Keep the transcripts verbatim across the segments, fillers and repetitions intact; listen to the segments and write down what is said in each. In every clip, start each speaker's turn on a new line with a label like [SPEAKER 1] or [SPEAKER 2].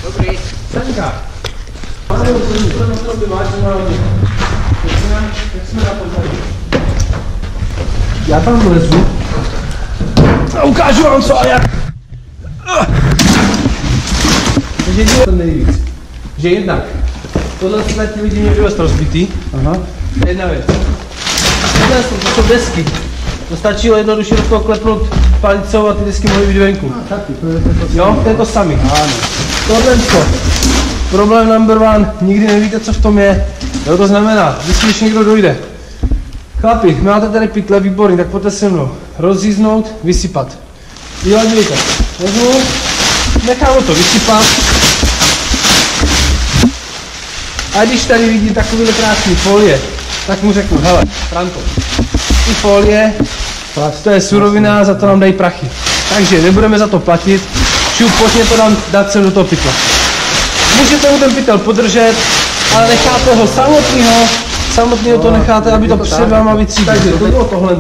[SPEAKER 1] Dobrý.
[SPEAKER 2] Sanka. Máme to na to vážně náhodě. Jak jsme na tom tady? Já tam vlezu. A ukážu vám co a jak. Takže je to nejvíc. Že jednak. Tohle ty lidi mě dost rozbitý. Aha. Jedna věc. Tohle jsou, to jsou desky. To stačilo jednoduše do toho klepnout palicou a ty desky mohly být venku. Jo, to je to samý. Ano. Tohle to. Problém number one, nikdy nevíte, co v tom je. Jo, to znamená, když někdo dojde. Chlapi, máte tady pytle, výborný, tak pojďte se mnou. Rozříznout, vysypat. Jo, dívejte. Vezmu, nechám to vysypat. A když tady vidím takovýhle krásný folie, tak mu řeknu, hele, Franko, ty folie, to je surovina, za to nám dají prachy. Takže nebudeme za to platit, šup, pojďme to dám, dát sem do toho pytla. Můžete mu ten pytel podržet, ale necháte ho samotného, samotného to necháte, aby to před váma vytřídilo. Takže to bylo tohle.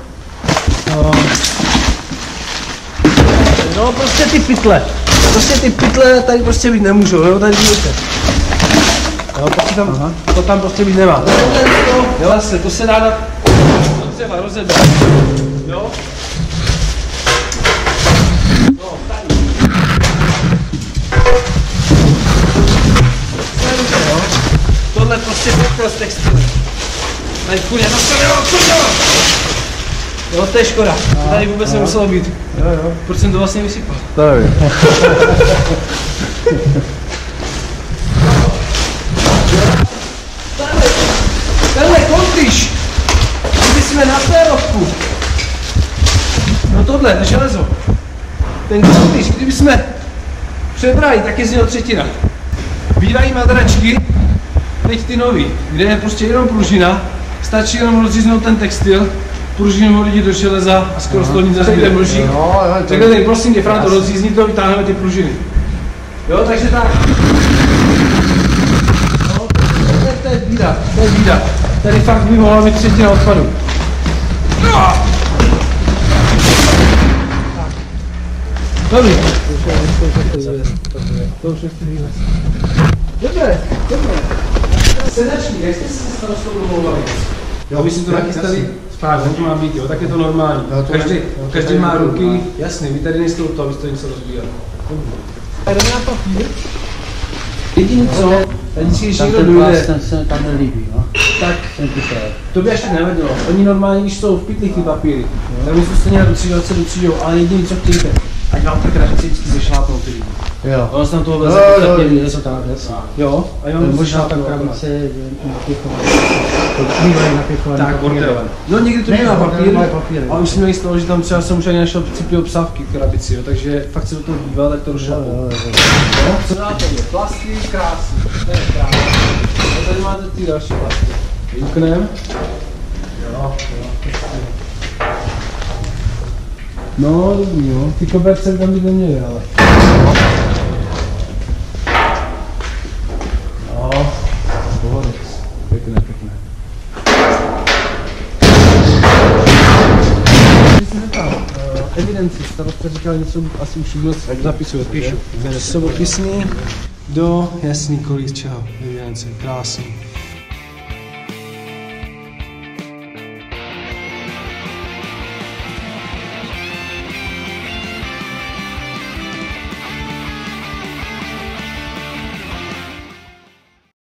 [SPEAKER 2] No prostě ty pytle, prostě ty pytle tady prostě být nemůžou, jo, tady vidíte. Jo, prostě tam, to tam prostě být nemá. Jo, vlastně, to se dá dát třeba rozebrat. Jo? No, tady. Jo? Tohle prostě pytel z textilu. Tady kurně, no to jo, kurně! Jo, to je škoda. Tady vůbec nemuselo být. Jo, jo. Proč jsem to vlastně vysypal?
[SPEAKER 1] To nevím.
[SPEAKER 2] Tenhle kontrýž, kdyby jsme na férovku, no tohle, železo, ten kontrýž, kdyby jsme přebrali, tak je z něho třetina. Bývají madračky, teď ty nový, kde je prostě jenom pružina, stačí jenom rozříznout ten textil, pružinu hodit do železa a skoro z toho nic nezbyde mlží. Takhle tady prosím tě, Franto, rozřízni to, vytáhneme ty pružiny. Jo, takže tak. No, to je bída, to je bída. Tady fakt by mohla být třetina odpadu. No. Dobrý. To už nechci výhled. Dobře, dobře. Sedačník, jak jste se starostou domlouvali? Jo, my si to nachystali správně, to má být, jo, tak je to normální. Každý, každý má ruky, jasný, vy tady nejste u toho, abyste něco rozbíjali. Tady na papír. Jediný co, tady když někdo dojde,
[SPEAKER 1] ten se tam nelíbí, no.
[SPEAKER 2] tak to by ještě nevadilo. Oni normálně, když jsou v pytlích ty papíry, tak my jsme stejně na docížovat se docížou, ale jediný co chtějte, ať vám tak radši vždycky zešlápnou ty lidi.
[SPEAKER 1] Jo.
[SPEAKER 2] Ono se tam toho vleze podstatně, je to tak, jasně. Jo, a jo, možná tak krabice, tak, bordelové. No někdy to měla papír, a už jsme měli z toho, že tam třeba jsem už ani našel cipy obsávky v krabici, jo, takže fakt se do toho díval, tak to rozšlapou. No, co dáte je? Plasty, krásný, to je krásný. A tady máte ty další plasty. Vyuknem. Jo, jo. No, dobrý, jo. Ty koberce tam by neměly, ale. No, pohodec. Pěkné, pěkné. Když jsem říkal, uh, evidenci, starosta říkal něco, asi už vůbec zapisuju, píšu. Sobopisný do jasný kolik čeho, evidence, krásný.